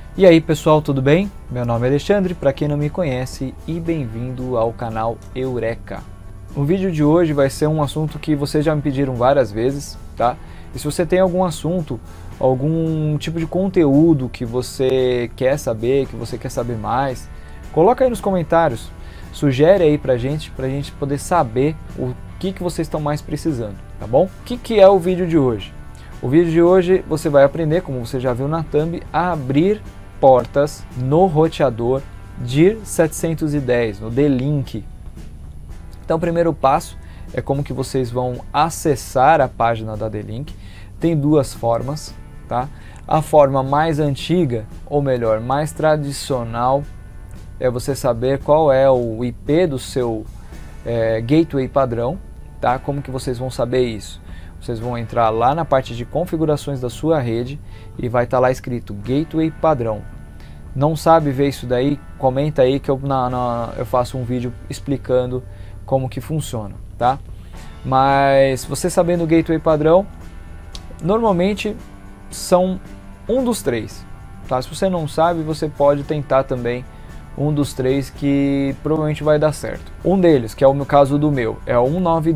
E aí pessoal, tudo bem? Meu nome é Alexandre, para quem não me conhece, e bem-vindo ao canal Eureka. O vídeo de hoje vai ser um assunto que vocês já me pediram várias vezes, tá? E se você tem algum assunto, algum tipo de conteúdo que você quer saber mais, coloca aí nos comentários, sugere aí pra gente poder saber o que vocês estão mais precisando, tá bom? O que é o vídeo de hoje? O vídeo de hoje você vai aprender, como você já viu na thumb, a abrir portas no roteador DIR 710, no D-Link. Então o primeiro passo é como que vocês vão acessar a página da D-Link. Tem duas formas, tá? A forma mais antiga, ou melhor, mais tradicional, é você saber qual é o IP do seu gateway padrão, tá? Como que vocês vão saber isso? Vocês vão entrar lá na parte de configurações da sua rede e vai estar lá escrito Gateway Padrão. Não sabe ver isso daí? Comenta aí que eu faço um vídeo explicando como que funciona, tá? Mas você sabendo o Gateway Padrão, normalmente são um dos três, tá? Se você não sabe, você pode tentar também um dos três que provavelmente vai dar certo. Um deles, que é o caso do meu, é o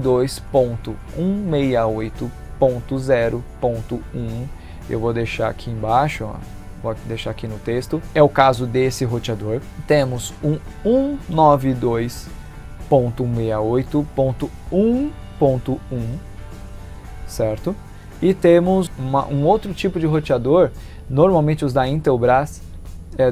192.168.0.1. Eu vou deixar aqui embaixo, ó, vou deixar aqui no texto. É o caso desse roteador. Temos um 192.168.1.1, certo? E temos um outro tipo de roteador, normalmente os da Intelbras, é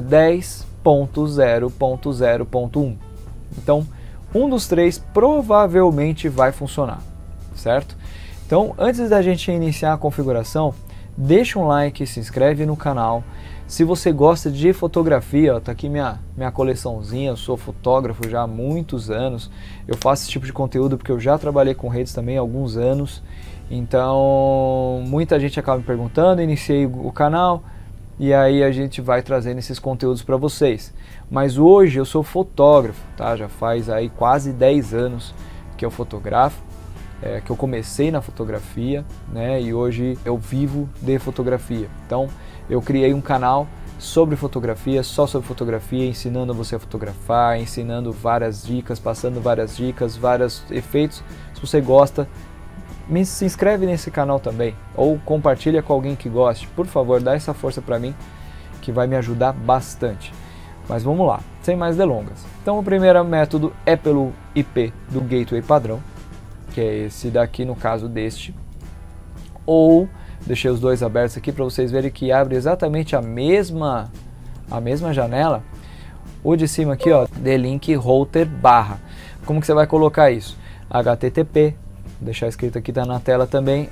10.0.0.1. Então, um dos três provavelmente vai funcionar, certo? Então, antes da gente iniciar a configuração, deixa um like, se inscreve no canal. Se você gosta de fotografia, ó, tá aqui minha coleçãozinha, eu sou fotógrafo já há muitos anos. Eu faço esse tipo de conteúdo porque eu já trabalhei com redes também há alguns anos. Então, muita gente acaba me perguntando, iniciei o canal, e aí a gente vai trazendo esses conteúdos para vocês. Mas hoje eu sou fotógrafo, tá? Já faz aí quase 10 anos que eu fotografo, que eu comecei na fotografia, né? E hoje eu vivo de fotografia. Então eu criei um canal sobre fotografia, só sobre fotografia, ensinando você a fotografar, ensinando várias dicas, passando várias dicas, vários efeitos. Se você gosta, se inscreve nesse canal também, ou compartilha com alguém que goste. Por favor, dá essa força para mim, que vai me ajudar bastante. Mas vamos lá, sem mais delongas. Então o primeiro método é pelo IP do gateway padrão, que é esse daqui no caso deste. Ou, deixei os dois abertos aqui para vocês verem que abre exatamente a mesma janela. O de cima aqui, ó, D-Link Router barra. Como que você vai colocar isso? HTTP, vou deixar escrito aqui, tá na tela também,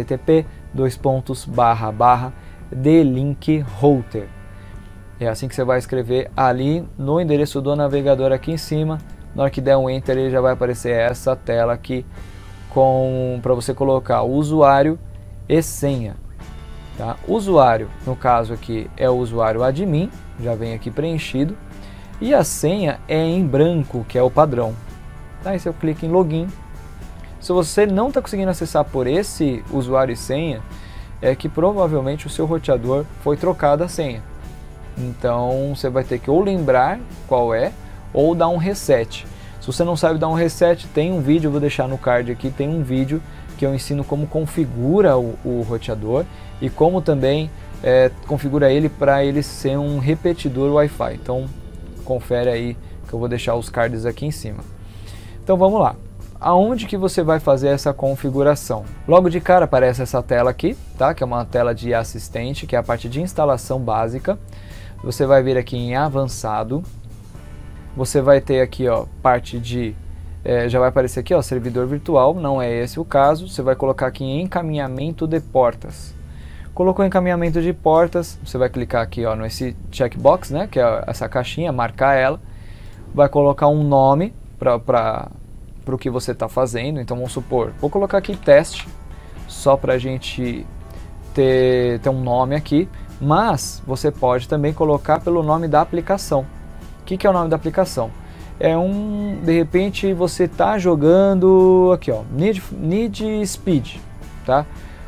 http:// D-Link Router. É assim que você vai escrever ali no endereço do navegador aqui em cima. Na hora que der um Enter, ele já vai aparecer essa tela aqui para você colocar o usuário e senha. Tá? Usuário, no caso aqui, é o usuário admin, já vem aqui preenchido. E a senha é em branco, que é o padrão. Tá? Aí você clica em login. Se você não está conseguindo acessar por esse usuário e senha, é que provavelmente o seu roteador foi trocado a senha. Então você vai ter que ou lembrar qual é, ou dar um reset. Se você não sabe dar um reset, tem um vídeo, eu vou deixar no card aqui, tem um vídeo que eu ensino como configura o roteador e como também configura ele para ele ser um repetidor Wi-Fi. Então confere aí que eu vou deixar os cards aqui em cima. Então vamos lá. Aonde que você vai fazer essa configuração? Logo de cara aparece essa tela aqui, tá? Que é uma tela de assistente, que é a parte de instalação básica. Você vai vir aqui em avançado. Você vai ter aqui, ó, parte de... já vai aparecer aqui, ó, servidor virtual, não é esse o caso. Você vai colocar aqui em encaminhamento de portas. Colocou encaminhamento de portas, você vai clicar aqui, ó, nesse checkbox, né? Que é essa caixinha, marcar ela. Vai colocar um nome para o que você está fazendo. Então vamos supor, vou colocar aqui teste, só para a gente ter um nome aqui, mas você pode também colocar pelo nome da aplicação. O que é o nome da aplicação? De repente você está jogando aqui, ó, Need Speed, tá?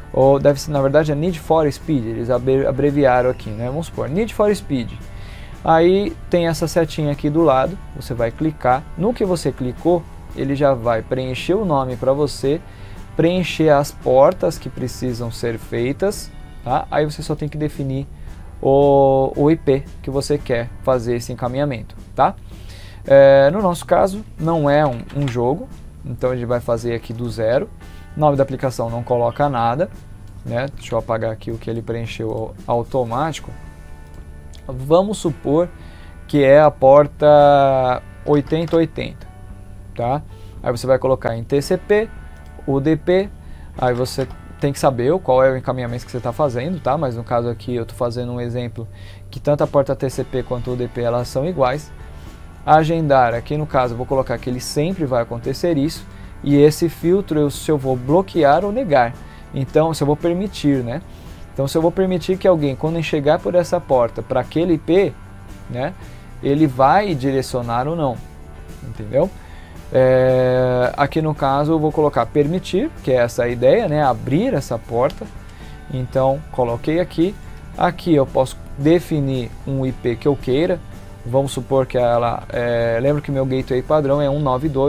ou deve ser, na verdade é Need for Speed, eles abreviaram aqui, né? Vamos supor, Need for Speed. Aí tem essa setinha aqui do lado, você vai clicar, no que você clicou, ele já vai preencher o nome para você, preencher as portas que precisam ser feitas, tá? Aí você só tem que definir o IP que você quer fazer esse encaminhamento, tá? No nosso caso, não é um jogo, então ele vai fazer aqui do zero. Nome da aplicação não coloca nada, né? Deixa eu apagar aqui o que ele preencheu automático. Vamos supor que é a porta 8080, tá? Aí você vai colocar em TCP, UDP, aí você tem que saber qual é o encaminhamento que você está fazendo, tá? Mas no caso aqui eu estou fazendo um exemplo que tanto a porta TCP quanto o UDP elas são iguais. Agendar, aqui no caso eu vou colocar que ele sempre vai acontecer isso, e esse filtro se eu vou bloquear ou negar, então se eu vou permitir, né? Então se eu vou permitir que alguém, quando chegar por essa porta para aquele IP, né, ele vai direcionar ou não, entendeu? Aqui no caso eu vou colocar permitir, que é essa a ideia, né, abrir essa porta. Então coloquei aqui, eu posso definir um IP que eu queira. Vamos supor que ela, lembra que meu gateway padrão é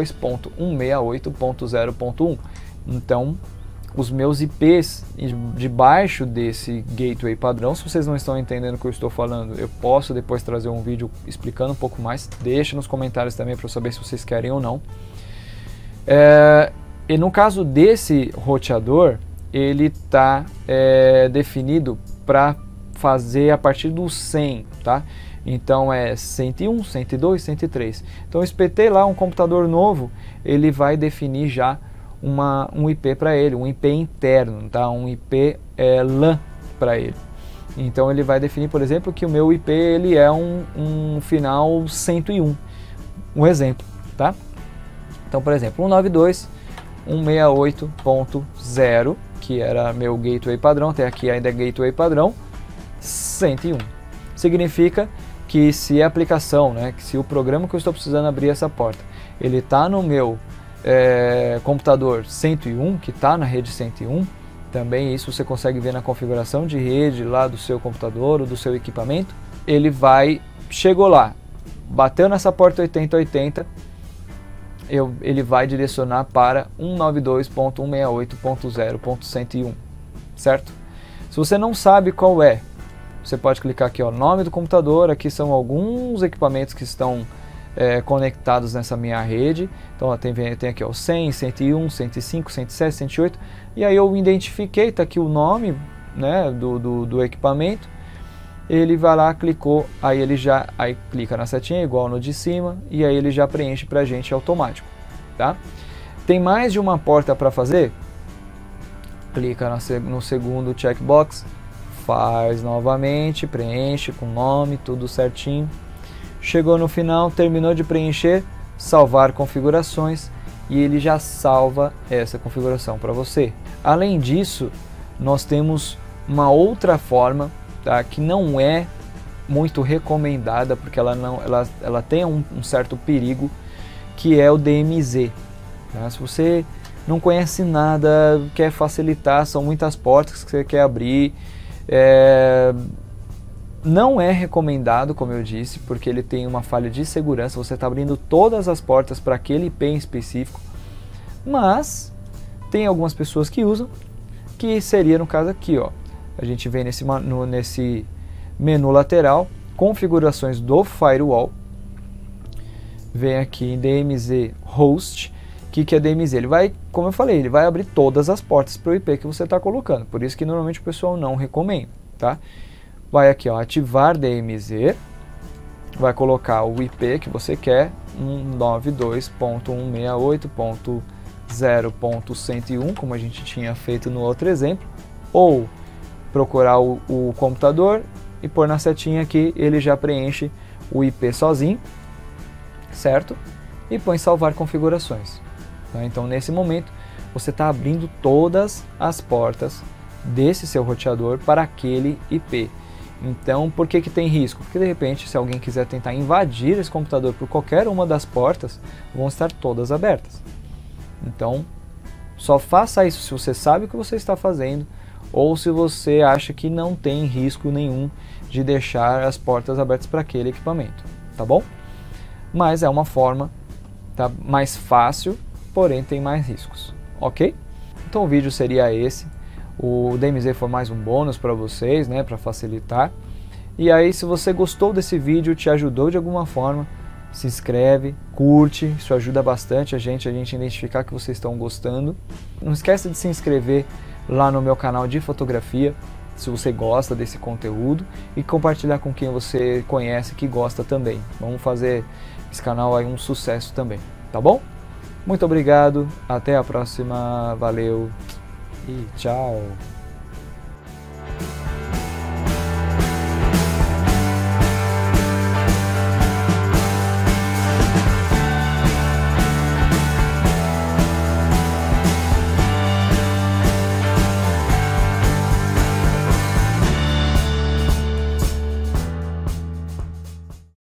192.168.0.1, então os meus IPs debaixo desse gateway padrão, se vocês não estão entendendo o que eu estou falando, eu posso depois trazer um vídeo explicando um pouco mais, deixe nos comentários também para eu saber se vocês querem ou não. E no caso desse roteador, ele está definido para fazer a partir do 100, tá? Então é 101, 102, 103. Então eu espetei lá um computador novo, ele vai definir já um IP para ele, um IP interno, tá? Um IP LAN para ele. Então ele vai definir, por exemplo, que o meu IP ele é um final 101, um exemplo, tá? Então, por exemplo, 192.168.0, que era meu gateway padrão, até aqui ainda é gateway padrão, 101. Significa que se a aplicação, né, que se o programa que eu estou precisando abrir essa porta, ele está no meu computador 101, que está na rede 101, também isso você consegue ver na configuração de rede lá do seu computador ou do seu equipamento, ele chegou lá, bateu nessa porta 8080, ele vai direcionar para 192.168.0.101, certo? Se você não sabe qual é, você pode clicar aqui, ó, nome do computador, aqui são alguns equipamentos que estão conectados nessa minha rede. Então ó, tem aqui ó, 100, 101, 105, 107, 108, e aí eu identifiquei, tá aqui o nome, né, do equipamento. Ele vai lá, clicou, aí clica na setinha igual no de cima, e aí ele já preenche pra gente automático, tá? Tem mais de uma porta para fazer? Clica no segundo checkbox, faz novamente, preenche com nome, tudo certinho. Chegou no final, terminou de preencher, salvar configurações, e ele já salva essa configuração para você. Além disso, nós temos uma outra forma, tá, que não é muito recomendada, porque ela tem um certo perigo, que é o DMZ. Tá? Se você não conhece nada, quer facilitar, são muitas portas que você quer abrir, não é recomendado, como eu disse, porque ele tem uma falha de segurança, você está abrindo todas as portas para aquele IP em específico, mas tem algumas pessoas que usam, que seria no caso aqui, ó, a gente vem nesse menu lateral, configurações do firewall, vem aqui em DMZ Host. O que é DMZ? Ele vai, como eu falei, ele vai abrir todas as portas para o IP que você está colocando, por isso que normalmente o pessoal não recomenda, tá? Vai aqui, ó, ativar DMZ, vai colocar o IP que você quer, 192.168.0.101, como a gente tinha feito no outro exemplo, ou procurar o computador e pôr na setinha aqui, ele já preenche o IP sozinho, certo? E põe salvar configurações. Tá? Então nesse momento você está abrindo todas as portas desse seu roteador para aquele IP. Então, por que tem risco? Porque de repente, se alguém quiser tentar invadir esse computador por qualquer uma das portas, vão estar todas abertas. Então, só faça isso se você sabe o que você está fazendo, ou se você acha que não tem risco nenhum de deixar as portas abertas para aquele equipamento, tá bom? Mas é uma forma, tá, mais fácil, porém tem mais riscos, ok? Então o vídeo seria esse. O DMZ foi mais um bônus para vocês, né, para facilitar. E aí, se você gostou desse vídeo, te ajudou de alguma forma, se inscreve, curte, isso ajuda bastante a gente identificar que vocês estão gostando. Não esqueça de se inscrever lá no meu canal de fotografia, se você gosta desse conteúdo, e compartilhar com quem você conhece que gosta também. Vamos fazer esse canal aí um sucesso também, tá bom? Muito obrigado, até a próxima, valeu e tchau!